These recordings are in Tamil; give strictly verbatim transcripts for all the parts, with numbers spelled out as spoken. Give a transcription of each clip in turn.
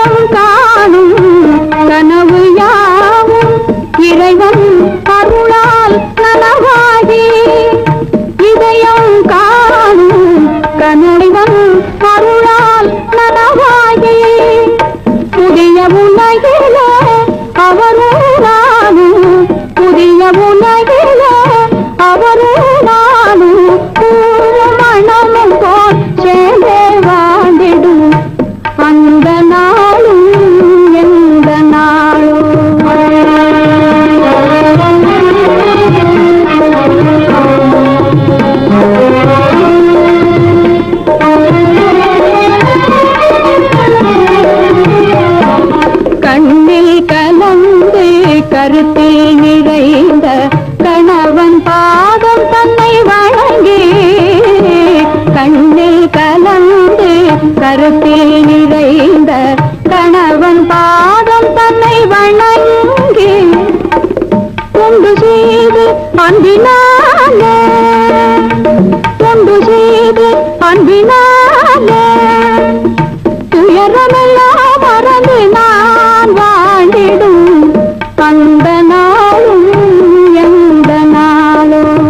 இதயம் காணும் கனவு யாவும் இறைவன் அருளால் நனவாகி இதயம் காணும் கனவன் அருளால் நனவாகி புதிய உலகிலே அவரும் நானும் புதிய உலகிலே அவரும் நானும் மனமும் போல் சேர்ந்தே வாழ்ந்திடும் அந்த நாளும் எந்த நாளும் கண்ணில் கலந்து கருத்தில் நிறைந்த கணவன் பாதம் தன்னை வணங்கி கண்ணில் கலந்து கருத்தில் நிறைந்த கணவன் பாதம் தன்னை வணங்கி கொண்டு செய்து அன்பினாலே கொண்டு செய்து அன்பினாலே துயரமெல்லாம் மறந்து நான் வாழ்ந்திடும் அந்த நாளும் எந்த நாளும்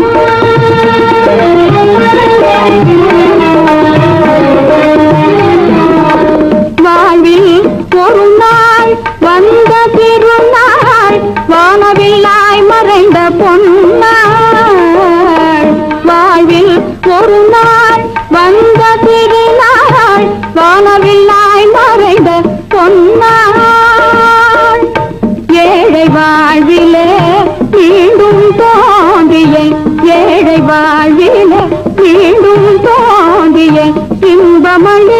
வாழ்வில் ஒரு நாள் வந்த திருநாள் வானவில்லாய் மறைந்த பொன்னாள் வாழ்வில் ஒரு நாள் வந்த திருநாள் வானவில்லாய் மறைந்த பொன்னாள் ஏழை வாழ்விலே மீண்டும் தோன்றிய ஏழை வாழ்விலே மீண்டும் தோன்றிய இன்பமழி